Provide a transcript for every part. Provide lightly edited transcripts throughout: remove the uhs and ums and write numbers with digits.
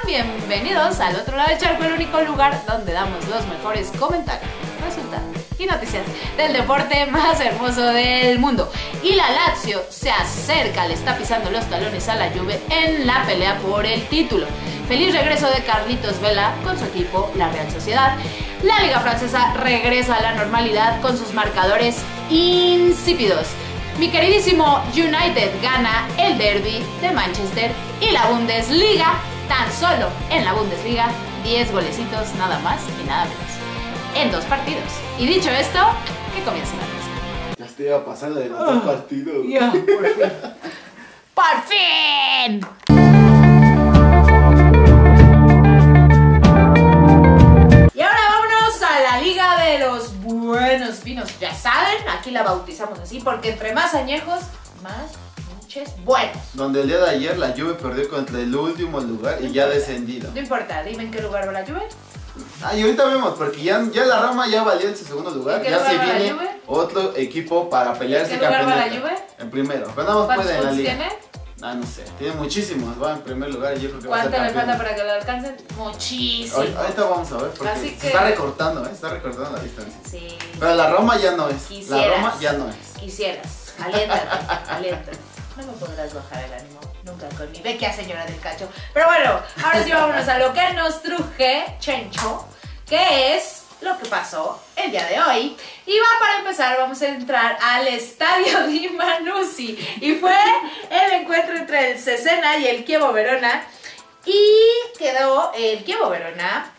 Bienvenidos al otro lado del charco, el único lugar donde damos los mejores comentarios, resultados y noticias del deporte más hermoso del mundo. Y la Lazio se acerca, le está pisando los talones a la Juve en la pelea por el título. Feliz regreso de Carlitos Vela con su equipo, la Real Sociedad. La Liga Francesa regresa a la normalidad con sus marcadores insípidos. Mi queridísimo United gana el derby de Manchester y la Bundesliga, tan solo en la Bundesliga, 10 golecitos nada más y nada menos, en 2 partidos. Y dicho esto, que comience la fiesta. Ya te iba a pasar la de los 2 partidos. Ya, por fin. ¡Por fin! Y ahora vámonos a la Liga de los buenos vinos. Ya saben, aquí la bautizamos así porque entre más añejos, más pinches buenos. Donde el día de ayer la Juve perdió contra el último lugar y ya descendido. No importa, dime en qué lugar va la Juve. Y ahorita vemos, porque ya la Roma ya valió en su segundo lugar. Ya se viene otro equipo para pelear ese campeonato. ¿En qué lugar va la Juve? En primero. Pero nada más puede en la liga. ¿Tiene? No sé. Tiene muchísimos. Va en primer lugar y yo creo que va a ser ¿Cuánto le campeón. falta para que lo alcancen? Muchísimo. Ahorita vamos a ver, porque Así que se está recortando, está recortando la distancia. Sí. Pero la Roma ya no es. Quisieras. La Roma ya no es. Quisieras. Aliéntate, aliéntate. No me podrás bajar el ánimo nunca con mi vecchia señora del cacho. Pero bueno, ahora sí vámonos a lo que nos truje Chencho, que es lo que pasó el día de hoy. Y para empezar vamos a entrar al estadio di Manuzzi. Y fue el encuentro entre el Cesena y el Chievo Verona. Y quedó el Chievo Verona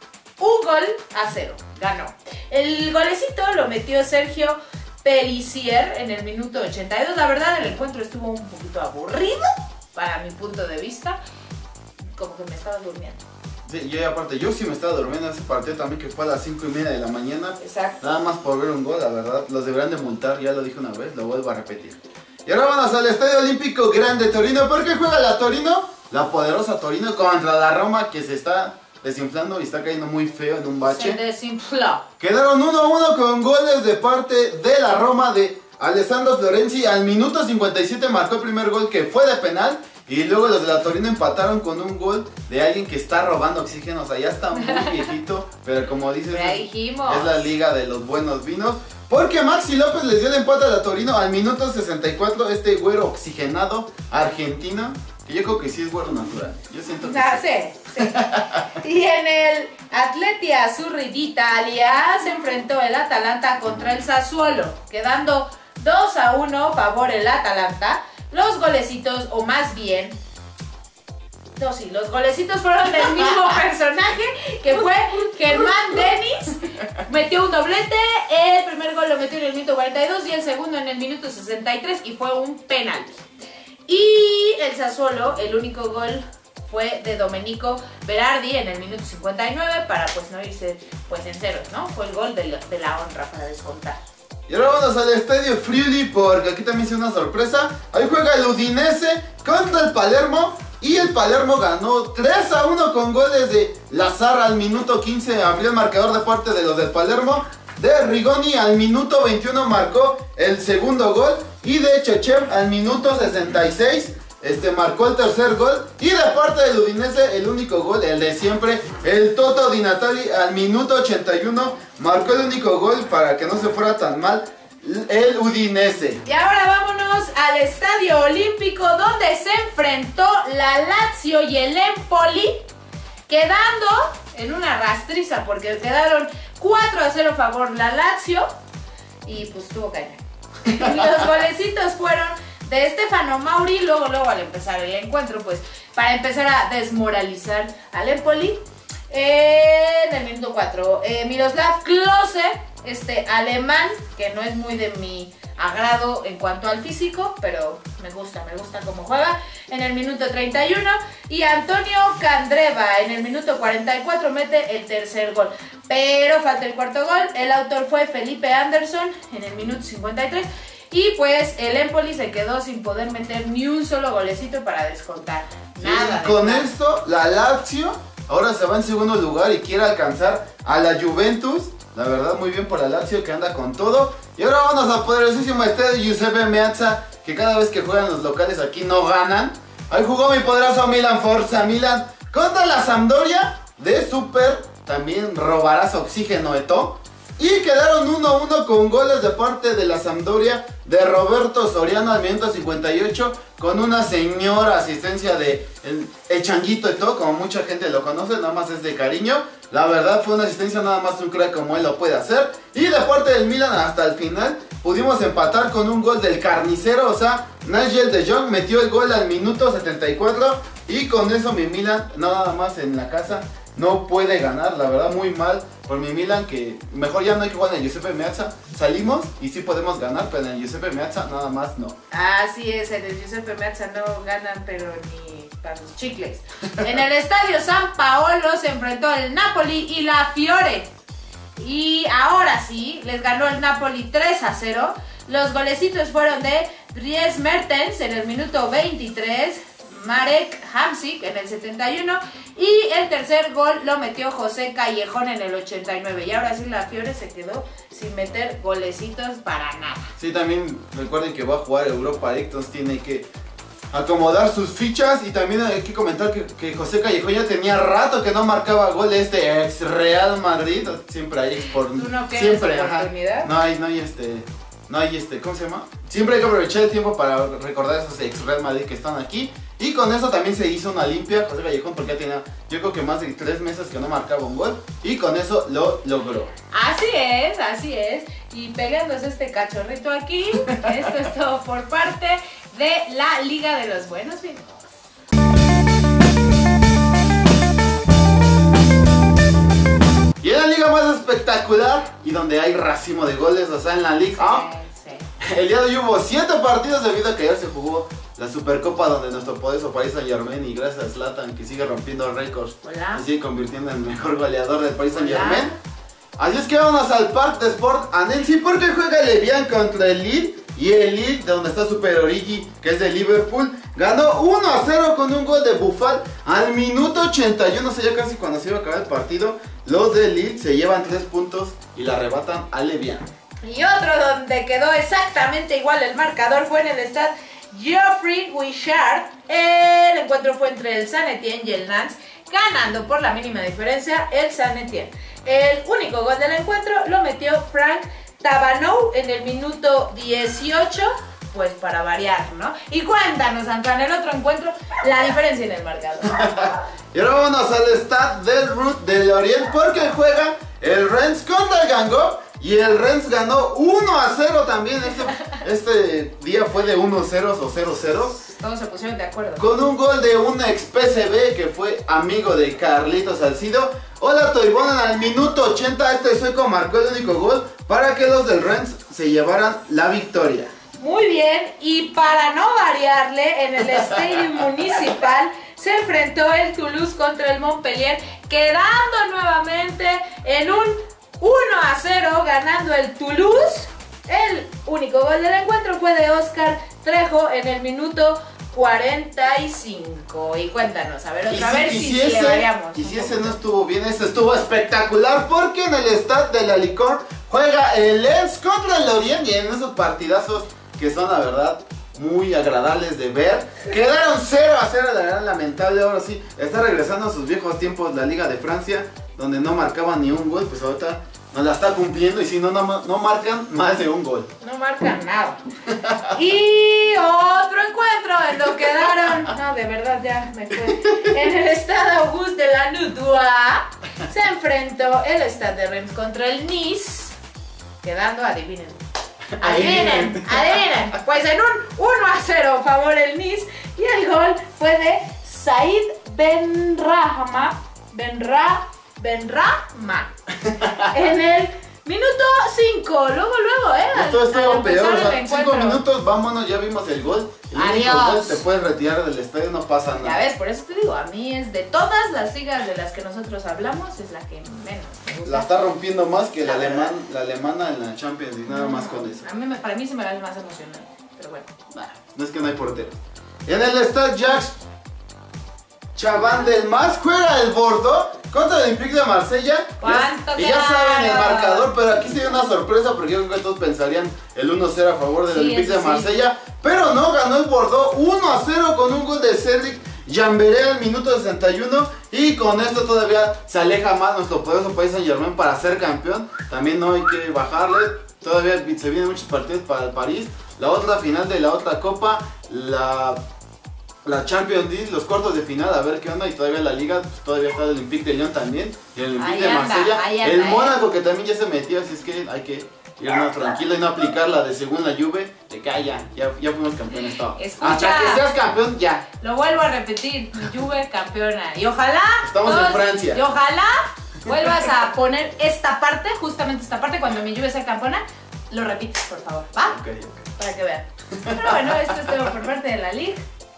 1-0. Ganó. El golecito lo metió Sergio Pellissier en el minuto 82. La verdad el encuentro estuvo un poquito aburrido para mi punto de vista. Como que me estaba durmiendo. Sí, yo sí me estaba durmiendo en ese partido también, que fue a las 5:30 de la mañana. Exacto. Nada más por ver un gol, la verdad. Los deberán de multar, ya lo dije una vez, lo vuelvo a repetir. Y ahora vamos al Estadio Olímpico Grande Torino. ¿Por qué juega la Torino? La poderosa Torino contra la Roma, que se está desinflando y está cayendo muy feo en un bache. Se desinfló. Quedaron 1-1 con goles de parte de la Roma de Alessandro Florenzi. Al minuto 57 marcó el primer gol, que fue de penal. Y luego los de la Torino empataron con un gol de alguien que está robando oxígeno. O sea, ya está muy viejito, pero como dices, es la liga de los buenos vinos. Porque Maxi López les dio el empate a la Torino al minuto 64. Este güero oxigenado argentino, que yo creo que sí es güero natural. Yo siento que sí. Y en el Atleti Azzurri d'Italia se enfrentó el Atalanta contra el Sassuolo, quedando 2-1 favor el Atalanta. Los golecitos, o más bien, los golecitos fueron del mismo personaje, que fue Germán Denis. Metió un doblete, el primer gol lo metió en el minuto 42 y el segundo en el minuto 63 y fue un penalti. Y el Sassuolo, el único gol fue de Domenico Berardi en el minuto 59 para pues no irse pues en ceros, ¿no? Fue el gol de la honra para descontar. Y ahora vamos al Estadio Friuli, porque aquí también hice una sorpresa. Ahí juega el Udinese contra el Palermo. Y el Palermo ganó 3-1 con goles de Lazar al minuto 15. Abrió el marcador de parte de los del Palermo. De Rigoni al minuto 21 marcó el segundo gol. Y de Chechev al minuto 66 marcó el tercer gol. Y de parte del Udinese, el único gol, el de siempre, el Toto Di Natale al minuto 81 marcó el único gol para que no se fuera tan mal el Udinese. Y ahora vámonos al Estadio Olímpico, donde se enfrentó la Lazio y el Empoli, quedando en una rastriza porque quedaron 4-0 favor la Lazio y pues tuvo caña. Los golecitos fueron de Stefano Mauri, luego al empezar el encuentro, pues para empezar a desmoralizar al Empoli. En el minuto 4, Miroslav Klose, alemán, que no es muy de mi agrado en cuanto al físico, pero me gusta cómo juega, en el minuto 31. Y Antonio Candreva en el minuto 44 mete el tercer gol. Pero falta el cuarto gol, el autor fue Felipe Anderson en el minuto 53. Y pues el Empoli se quedó sin poder meter ni un solo golecito para descontar. Nada. Y con esto, la Lazio ahora se va en segundo lugar y quiere alcanzar a la Juventus. La verdad, muy bien por la Lazio, que anda con todo. Y ahora vamos al poderosísimo estadio Giuseppe Meazza, que cada vez que juegan los locales aquí no ganan. Ahí jugó mi poderoso Milan, Forza Milan, contra la Sampdoria de Super, también robarás oxígeno Eto'o. Y quedaron 1-1 con goles de parte de la Sampdoria de Roberto Soriano al minuto 58 con una señora asistencia de el Changuito Eto'o, como mucha gente lo conoce, nada más es de cariño. La verdad fue una asistencia nada más un crack como él lo puede hacer. Y de parte del Milan hasta el final pudimos empatar con un gol del carnicero, o sea, Nigel de Jong metió el gol al minuto 74 y con eso mi Milan nada más en la casa no puede ganar, la verdad muy mal por mi Milan, que mejor ya no hay que jugar en el Giuseppe Meazza. Salimos y sí podemos ganar, pero en el Giuseppe Meazza nada más no. Así es, en el Giuseppe Meazza no ganan, pero ni para los chicles. En el estadio San Paolo se enfrentó el Napoli y la Fiore. Y ahora sí, les ganó el Napoli 3-0. Los golecitos fueron de Dries Mertens en el minuto 23, Marek Hamsik en el 71 y el tercer gol lo metió José Callejón en el 89. Y ahora sí la Fiore se quedó sin meter golecitos para nada. Sí, también recuerden que va a jugar Europa League, entonces tiene que acomodar sus fichas. Y también hay que comentar que José Callejón ya tenía rato que no marcaba goles de ex Real Madrid. Siempre hay por ¿Tú no quieres siempre, oportunidad? No hay ¿cómo se llama? Siempre hay que aprovechar el tiempo para recordar a esos ex Real Madrid que están aquí. Y con eso también se hizo una limpia José Callejón, porque ya tenía, yo creo que más de 3 meses que no marcaba un gol. Y con eso lo logró. Así es. Y peleándose este cachorrito aquí, esto es todo por parte de la Liga de los Buenos Vinos. Y en la liga más espectacular y donde hay racimo de goles, o sea, en la Liga Sí. el día de hoy hubo 7 partidos debido a que ayer se jugó la Supercopa, donde nuestro poderoso Paris Saint-Germain, y gracias a Zlatan que sigue rompiendo récords, Hola. se sigue convirtiendo en el mejor goleador del Paris Saint-Germain. Así es que vamos al Parc des Sports a Nancy, porque juega el Evian contra el Lille. Y el Lille, de donde está Super Origi, que es de Liverpool, ganó 1-0 con un gol de Buffal al minuto 81, o sea, ya casi cuando se iba a acabar el partido. Los de Lille se llevan 3 puntos y la arrebatan al Evian. Y otro donde quedó exactamente igual el marcador fue en el Stade Geoffroy Guichard. El encuentro fue entre el Saint-Étienne y el Nantes, ganando por la mínima diferencia el Saint-Étienne. El único gol del encuentro lo metió Frank Tabanou en el minuto 18, pues para variar, ¿no? Y cuéntanos, Antoine, el otro encuentro, la diferencia en el marcador. Y ahora vámonos al Stade del Route de Lorient, porque juega el Rennes contra el Guingamp. Y el Rennes ganó 1-0 también. Este día fue de 1-0 o 0-0. Todos se pusieron de acuerdo. Con un gol de un ex PSV que fue amigo de Carlitos Salcido. Ola Toivonen al minuto 80. Este sueco marcó el único gol para que los del Rennes se llevaran la victoria. Muy bien, y para no variarle, en el Estadio Municipal se enfrentó el Toulouse contra el Montpellier, quedando nuevamente en un 1-0, ganando el Toulouse. El único gol del encuentro fue de Oscar Trejo en el minuto 45. Y cuéntanos, a ver otra vez si le variamos. Y si ese no estuvo bien, este estuvo espectacular, porque en el Stade de la Licorne juega el Lens contra el Lorient, y en esos partidazos que son la verdad muy agradables de ver. Quedaron 0-0, la verdad lamentable. Ahora sí, está regresando a sus viejos tiempos la Liga de Francia, donde no marcaban ni un gol, pues ahorita nos la está cumpliendo, y si no marcan más de un gol. No marcan nada. Y otro encuentro en lo quedaron, no, de verdad ya me fue. En el Stade Auguste de la Noudois se enfrentó el Stade de Reims contra el Nice, quedando, adivinen. Pues en un 1-0 favor el Nice, y el gol fue de Said Benrahma en el minuto 5, luego, Esto estuvo peor, o sea, 5 encuentro. minutos, vámonos, ya vimos el gol. El único Adiós. gol, te puedes retirar del estadio, no pasa Ya nada. ves, por eso te digo, a mí es de todas las ligas de las que nosotros hablamos, es la que menos me gusta. La está rompiendo más que la verdad. alemana en la Champions League, nada más con eso. Para mí se me hace más emocionante, pero bueno. No es que no hay portero. En el Stade Jacques Chaban del Mas juega el Bordeaux contra el Olympique de Marsella. ¿Cuánto Y ya saben el quedaron? marcador, pero aquí se dio una sorpresa, porque yo creo que todos pensarían el 1-0 a favor del Sí, Olympique eso de Marsella. Pero no, ganó el Bordeaux 1-0 con un gol de Cedric Jamberé al minuto 61 y con esto todavía se aleja más nuestro poderoso país Saint-Germain para ser campeón. También no hay que bajarle, todavía se vienen muchos partidos para el París. La otra final de la otra copa, la Champions League, los cuartos de final, a ver qué onda. Y todavía la liga, pues todavía está el Olympique de Lyon también, y el Olympique de Marsella, el Mónaco que también ya se metió, así es que hay que irnos tranquilo y no aplicar la de según la Juve, de que ya fuimos campeones todo. Escucha, hasta que seas campeón, ya. Lo vuelvo a repetir, mi Juve campeona. Y ojalá estamos en Francia. Y ojalá vuelvas a poner esta parte, justamente esta parte, cuando mi Juve sea campeona, lo repites, por favor, ¿va? Okay. Para que vean. Pero bueno, esto es todo por parte de la Liga.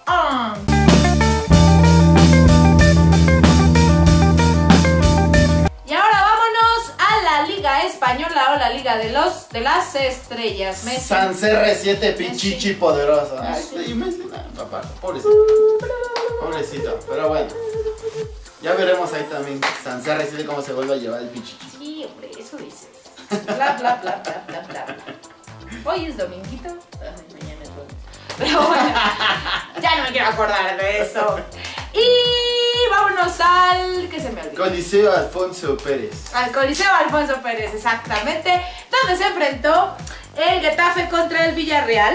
Y ahora vámonos a la Liga Española o la Liga de las Estrellas. Messi. San CR7 Pichichi poderoso. Ay, Messi, papá, pobrecito. Pobrecito, pero bueno. Ya veremos ahí también San CR7 cómo se vuelve a llevar el Pichichi. Sí, hombre, eso dices. Bla, bla, bla, bla, bla, bla. Hoy es dominguito. Ay, mañana es lunes. Pero bueno, ya no me quiero acordar de eso. Y vámonos al... ¿qué se me olvidó? Coliseo Alfonso Pérez. Al Coliseo Alfonso Pérez, exactamente. Donde se enfrentó el Getafe contra el Villarreal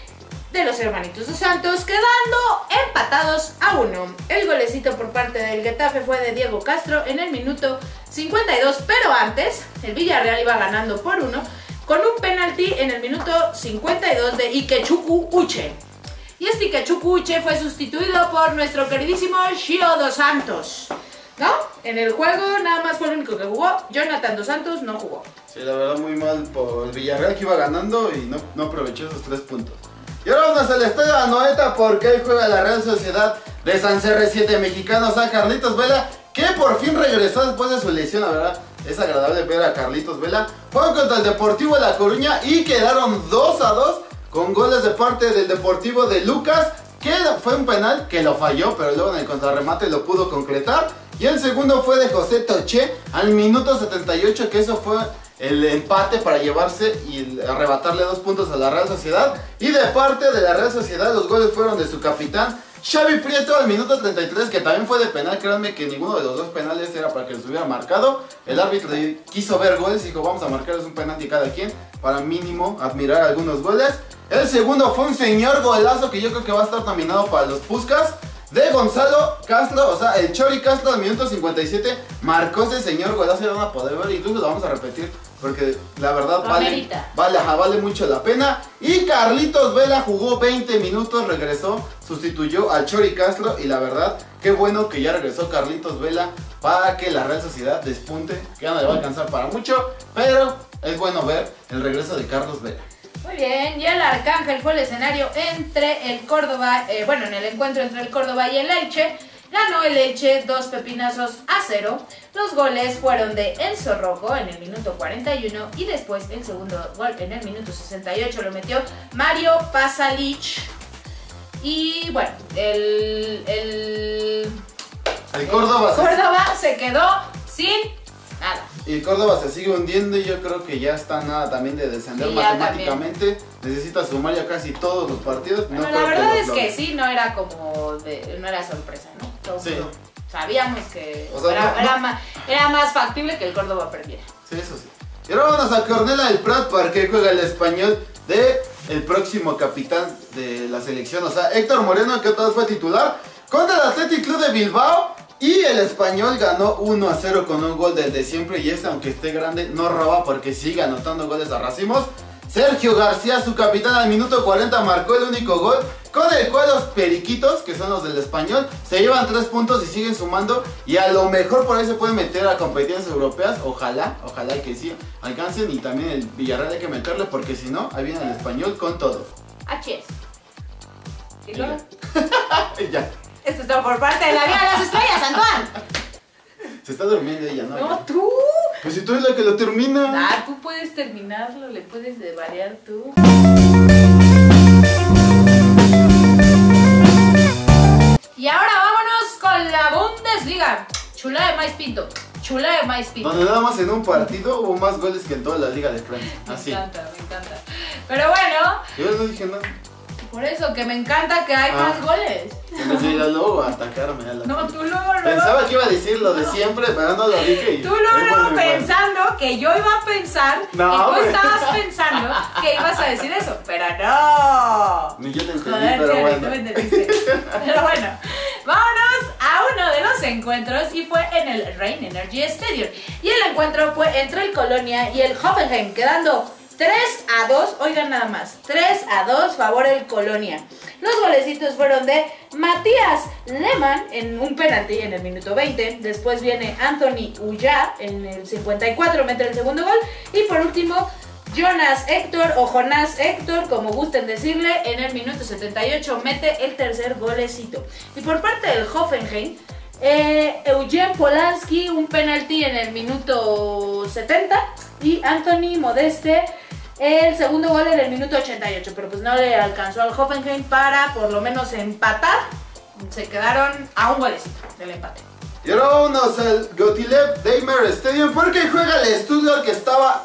de los hermanitos dos Santos, quedando empatados a 1. El golecito por parte del Getafe fue de Diego Castro en el minuto 52, pero antes el Villarreal iba ganando por 1 con un penalti en el minuto 52 de Ikechukwu Uche. Y este Ikechukwu Uche fue sustituido por nuestro queridísimo Shio dos Santos, ¿no? En el juego nada más fue el único que jugó. Jonathan dos Santos no jugó. Sí, la verdad muy mal por el Villarreal, que iba ganando y no aprovechó esos 3 puntos. Y ahora vamos al estadio Anoeta porque ahí juega la Real Sociedad de San CR7 mexicano, San Carlitos Vela, que por fin regresó después de su lesión, la verdad. Es agradable ver a Carlitos Vela. Juegan contra el Deportivo de La Coruña y quedaron 2-2 con goles de parte del Deportivo de Lucas, que fue un penal que lo falló, pero luego en el contrarremate lo pudo concretar. Y el segundo fue de José Toché al minuto 78, que eso fue el empate para llevarse y arrebatarle 2 puntos a la Real Sociedad. Y de parte de la Real Sociedad los goles fueron de su capitán Xavi Prieto al minuto 33, que también fue de penal. Créanme que ninguno de los 2 penales era para que los hubiera marcado. El árbitro quiso ver goles y dijo vamos a marcarles un penalti cada quien para mínimo admirar algunos goles. El segundo fue un señor golazo que yo creo que va a estar nominado para los Puskás, de Gonzalo Castro, o sea, el Chori Castro al minuto 57 marcó ese señor golazo. Ya van a poder ver, incluso lo vamos a repetir porque la verdad vale mucho la pena. Y Carlitos Vela jugó 20 minutos, regresó, sustituyó al Chori Castro y la verdad, qué bueno que ya regresó Carlitos Vela para que la Real Sociedad despunte, que ya no le va a alcanzar para mucho, pero es bueno ver el regreso de Carlos Vela. Muy bien, y el Arcángel fue el escenario entre el Córdoba, en el encuentro entre el Córdoba y el Elche. Ganó el Elche 2 pepinazos a 0. Los goles fueron de Enzo Rojo en el minuto 41 y después el segundo gol en el minuto 68 lo metió Mario Pasalic. Y bueno, el Córdoba se quedó sin nada. Y Córdoba se sigue hundiendo y yo creo que ya está nada también de descender, sí, matemáticamente. Necesita sumar ya casi todos los partidos. Bueno, la verdad es que sí, no era no era sorpresa, ¿no? Todos sabíamos que era más factible que el Córdoba perdiera. Sí, eso sí. Y ahora vamos a Cornellà del Prat para que juega el Español de el próximo capitán de la selección, o sea, Héctor Moreno, que otra vez fue titular, contra el Athletic Club de Bilbao. Y el Español ganó 1-0 con un gol del de siempre. Y aunque esté grande, no roba porque sigue anotando goles a racimos. Sergio García, su capitán, al minuto 40 marcó el único gol, con el cual los periquitos, que son los del Español, se llevan 3 puntos y siguen sumando. Y a lo mejor por ahí se pueden meter a competiciones europeas. Ojalá que sí alcancen. Y también el Villarreal hay que meterle, porque si no, ahí viene el Español con todo. H. ¿Y luego? Ya. Esto es todo por parte de la Liga de las Estrellas, Antoine. Se está durmiendo ella, ¿no? No, tú. Pues si tú eres la que lo termina. Ah, tú puedes terminarlo, le puedes variar tú. Y ahora vámonos con la Bundesliga. Chula de maíz pinto. Donde nada más en un partido hubo más goles que en toda la Liga de Francia. Así. Me encanta. Pero bueno. Yo no dije nada. Por eso, que me encanta que hay más goles. Se me dio luego a atacarme. No, tú luego. Pensaba que iba a decir lo de siempre, pero no lo dije. Tú luego pensando que yo iba a pensar que tú estabas pensando que ibas a decir eso, pero no. Ni yo te entendí, pero bueno. Tú me entendiste. Pero bueno, vámonos a uno de los encuentros y fue en el Rhein Energy Stadium. Y el encuentro fue entre el Colonia y el Hoffenheim, quedando 3-2, oigan nada más, 3-2 favor el Colonia. Los golecitos fueron de Matías Lehmann en un penalti en el minuto 20. Después viene Anthony Ulloa en el 54, mete el segundo gol. Y por último, Jonás Héctor, como gusten decirle, en el minuto 78 mete el tercer golecito. Y por parte del Hoffenheim, Eugen Polanski, un penalti en el minuto 70. Y Anthony Modeste, el segundo gol en el minuto 88, pero pues no le alcanzó al Hoffenheim para por lo menos empatar. Se quedaron a un golecito del empate. Y ahora vámonos al Gottlieb Daimler Stadium porque juega el Stuttgart que estaba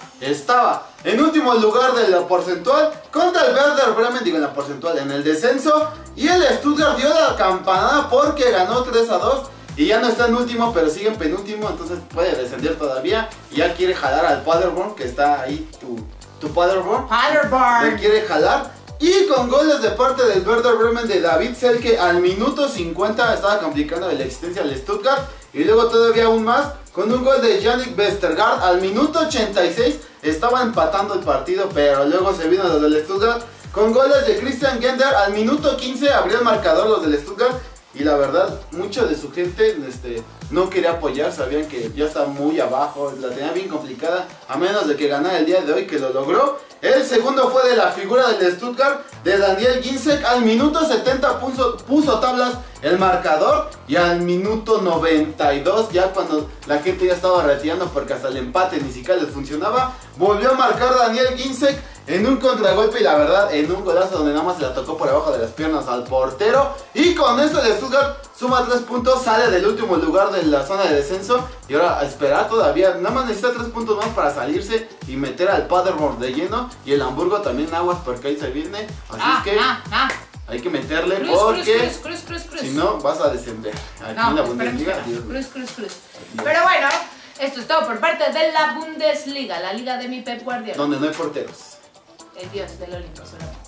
en último lugar de la porcentual contra el Werder Bremen, en la porcentual, en el descenso. Y el Stuttgart dio la campanada porque ganó 3-2. Y ya no está en último, pero sigue en penúltimo, entonces puede descender todavía. Y ya quiere jalar al Paderborn, que está ahí tu Paderborn. Le quiere jalar. Y con goles de parte del Werder Bremen de David Selke al minuto 50 estaba complicando la existencia del Stuttgart. Y luego todavía aún más, con un gol de Yannick Westergaard al minuto 86 estaba empatando el partido, pero luego se vino los del Stuttgart. Con goles de Christian Gender al minuto 15 abrió el marcador los del Stuttgart. Y la verdad, mucho de su gente no quería apoyar, sabían que ya estaba muy abajo, la tenía bien complicada, a menos de que ganara el día de hoy, que lo logró. El segundo fue de la figura del Stuttgart, de Daniel Ginczek, al minuto 70 puso tablas el marcador, y al minuto 92, ya cuando la gente ya estaba retirando porque hasta el empate ni siquiera les funcionaba, volvió a marcar Daniel Ginczek en un contragolpe y la verdad en un golazo donde nada más se la tocó por debajo de las piernas al portero. Y con esto el Stuttgart suma 3 puntos, sale del último lugar de la zona de descenso. Y ahora a esperar todavía, nada más necesita 3 puntos más para salirse y meter al Paderborn de lleno. Y el Hamburgo también aguas porque ahí se viene. Así es que hay que meterle porque si no vas a descender. Aquí en la Bundesliga. Pero bueno, esto es todo por parte de la Bundesliga, la liga de mi Pep Guardiola. Donde no hay porteros. El dios del Olimpo solamente.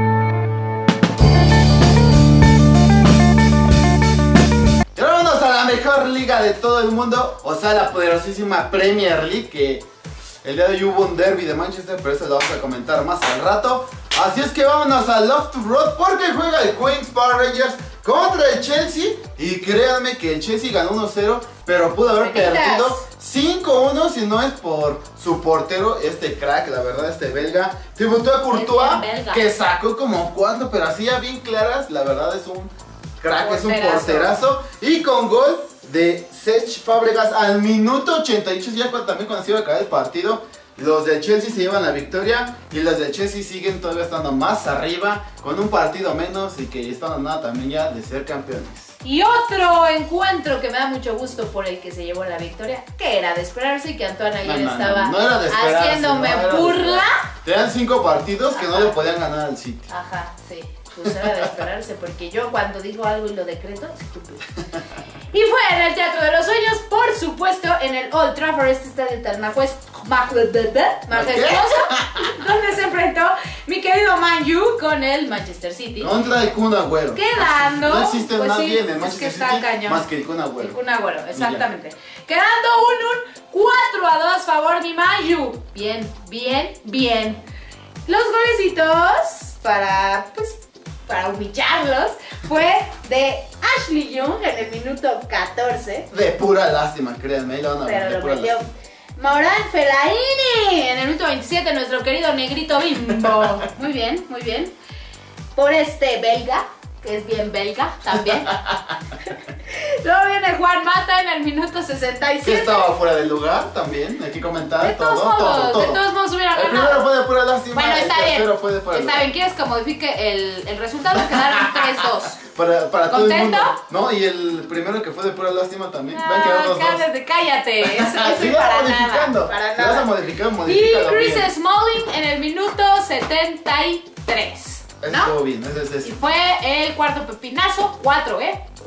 Y ahora vámonos a la mejor liga de todo el mundo, o sea, la poderosísima Premier League, que el día de hoy hubo un derby de Manchester, pero eso lo vamos a comentar más al rato. Así es que vámonos a Loughborough Road porque juega el Queen's Park Rangers contra el Chelsea. Y créanme que el Chelsea ganó 1-0, pero pudo haber perdido 5-1 si no es por su portero, este crack, la verdad, este belga. Debutó a Courtois, que sacó como 4, pero así ya bien claras, la verdad es un crack, es un porterazo. Y con gol de Cesc Fábregas al minuto 88, ya también cuando se iba a acabar el partido. Los del Chelsea se llevan la victoria y los del Chelsea siguen todavía estando más arriba con un partido menos y que están a nada también ya de ser campeones. Y otro encuentro que me da mucho gusto por el que se llevó la victoria, que era de esperarse y que Antoine ayer estaba haciéndome burla. Tenían 5 partidos que no le podían ganar al City. Ajá, sí. Pues era de esperarse, porque yo cuando digo algo y lo decreto, se cumple. Y fue en el Teatro de los Sueños, por supuesto, en el Old Trafford, este estadio tan majestuoso, donde se enfrentó mi querido Man U con el Manchester City. Contra el Kun Agüero. Quedando... No existe pues nadie sí, en el Manchester City más que el Kun Agüero. El Kun Agüero, exactamente. Quedando un 4-2 favor de Man U. Bien, bien, bien. Los golecitos para humillarlos fue de Ashley Young en el minuto 14. De pura lástima, créanme, ahí lo van a ver. Pero lo metió Maurán Fellaini en el minuto 27, nuestro querido negrito bimbo. Muy bien, muy bien. Por este belga, que es bien belga también. Luego viene Juan Mata en el minuto 67. Que estaba fuera del lugar también, hay que comentar. De todos modos hubiera ganado. El primero fue de pura lástima. Bueno, está el bien. tercero fue de fuera del lugar. Está bien, ¿quieres que modifique el resultado? Quedaron 3-2. Para todo el mundo. ¿Contento? No, y el primero que fue de pura lástima también. Cállate. Eso para nada. Para nada. Si vas a modificar, y modifícalo Chris bien. Smalling en el minuto 73. Ese ¿no? estuvo bien, ese es Y ese. fue el cuarto pepinazo, 4,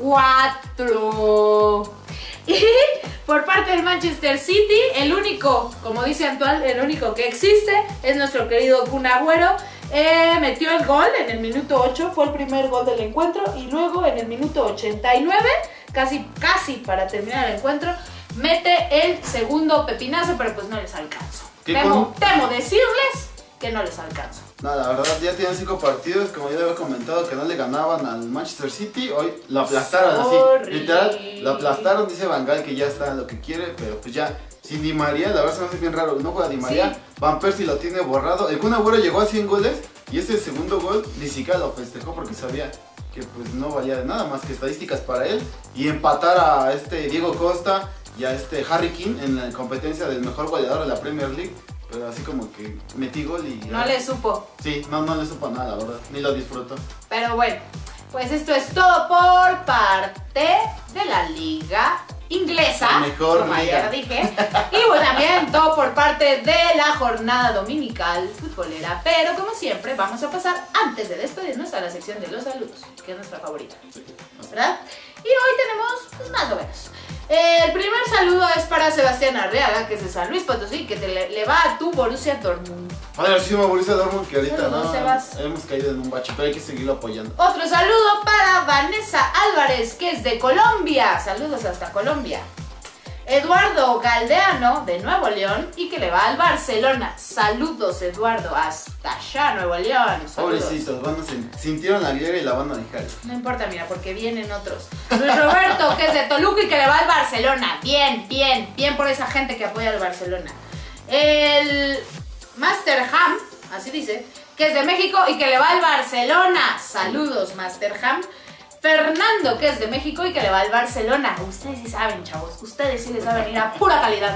4. Y por parte del Manchester City, el único, como dice Antoine, el único que existe es nuestro querido Kun Agüero. Metió el gol en el minuto 8, fue el primer gol del encuentro. Y luego en el minuto 89, casi para terminar el encuentro, mete el segundo pepinazo, pero pues no les alcanzo. Temo decirles que no les alcanzo. No, la verdad, ya tienen 5 partidos, como ya había comentado, que no le ganaban al Manchester City. Hoy lo aplastaron así, literal, lo aplastaron. Dice Van Gaal que ya está en lo que quiere, pero pues ya, sin Di María, la verdad se me hace bien raro. No juega Di María, sí. Van Persie lo tiene borrado. El Kun Agüero llegó a 100 goles y ese segundo gol ni siquiera lo festejó porque sabía que pues no valía de nada más que estadísticas para él. Y empatar a Diego Costa y a Harry Kane en la competencia del mejor goleador de la Premier League. Pero así como que metí gol y... No le supo. Sí, no le supo nada, la verdad. Ni lo disfrutó. Pero bueno, pues esto es todo por parte de la liga inglesa. Mejor como liga. ayer dije. Y bueno, también todo por parte de la jornada dominical futbolera. Pero como siempre, vamos a pasar, antes de despedirnos, a la sección de los saludos, que es nuestra favorita. Sí. ¿Verdad? Y hoy tenemos pues, más o menos. El primer saludo es para Sebastián Arreaga, que es de San Luis Potosí, que le va a tu Borussia Dortmund. Poderosísimo Borussia Dortmund, que ahorita Saludos, Sebas. hemos caído en un bache, pero hay que seguirlo apoyando. Otro saludo para Vanessa Álvarez, que es de Colombia. Saludos hasta Colombia. Eduardo Galdeano, de Nuevo León, y que le va al Barcelona. Saludos, Eduardo, hasta allá, Nuevo León. Saludos. Pobrecitos, sintieron la griega y la van a dejar. No importa, mira, porque vienen otros. Luis Roberto, que es de Toluca y que le va al Barcelona. Bien por esa gente que apoya al Barcelona. El Master Ham, así dice, que es de México y que le va al Barcelona. Saludos, Master Ham. Fernando, que es de México y que le va al Barcelona. Ustedes sí saben, chavos. Ustedes sí les saben ir a pura calidad.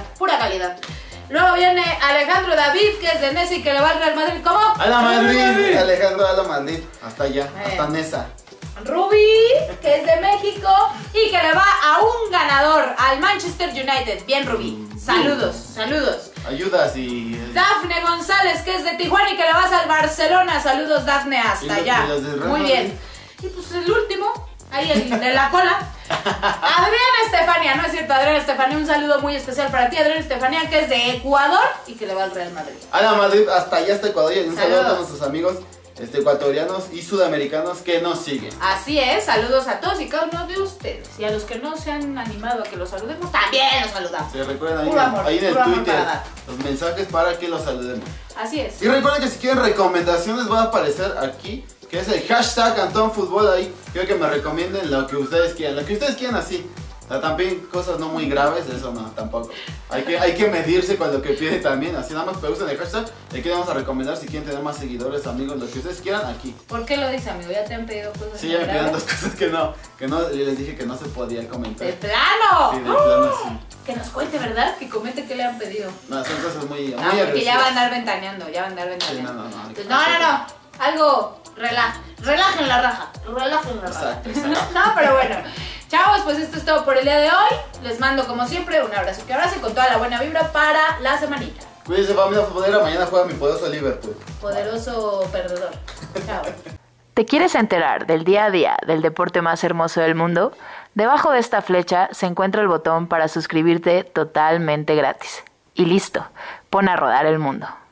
Luego viene Alejandro David, que es de Nesa y que le va al Real Madrid. ¿Cómo? ¡A la Madrid! Alejandro, a la Madrid. Hasta allá, hasta Nesa. Ruby, que es de México y que le va a un ganador, al Manchester United. Bien, Ruby. Saludos. Ayudas y... Dafne González, que es de Tijuana y que le vas al Barcelona. Saludos, Dafne, hasta allá. Muy bien. Y pues el último, ahí el de la cola, Adriana Estefania, no es cierto, Adriana Estefania, un saludo muy especial para ti, Adriana Estefania, que es de Ecuador y que le va al Real Madrid. A la Madrid, hasta allá, hasta Ecuador, y un saludo a todos nuestros amigos ecuatorianos y sudamericanos que nos siguen. Así es, saludos a todos y cada uno de ustedes. Y a los que no se han animado a que los saludemos, también los saludamos. Se recuerdan Ahí en el Twitter los mensajes para que los saludemos. Así es. Y recuerden que si quieren recomendaciones va a aparecer aquí, que es el hashtag AntonFutbol. Ahí quiero que me recomienden lo que ustedes quieran, así. O sea, también cosas no muy graves, eso no, tampoco. Hay que medirse con lo que pide también, así nada más, pero usen el hashtag. De aquí vamos a recomendar si quieren tener más seguidores, amigos, lo que ustedes quieran aquí. ¿Por qué lo dice, amigo? ¿Ya te han pedido cosas? Sí, ya me pidieron 2 cosas que no, les dije que no se podía comentar. ¡De plano! Sí, de plano, sí. Que nos cuente, ¿verdad? Que comente qué le han pedido. No, son cosas muy Porque agresivas. ya va a andar ventaneando, Sí, no. Pues no. Algo, relajen la raja. Exacto. No, pero bueno. Chavos, pues esto es todo por el día de hoy. Les mando como siempre un abrazo que abrace con toda la buena vibra para la semanita. Cuídense, familia futbolera, mañana juega mi poderoso Liverpool. Poderoso perdedor. Chao. ¿Te quieres enterar del día a día del deporte más hermoso del mundo? Debajo de esta flecha se encuentra el botón para suscribirte totalmente gratis. Y listo, pon a rodar el mundo.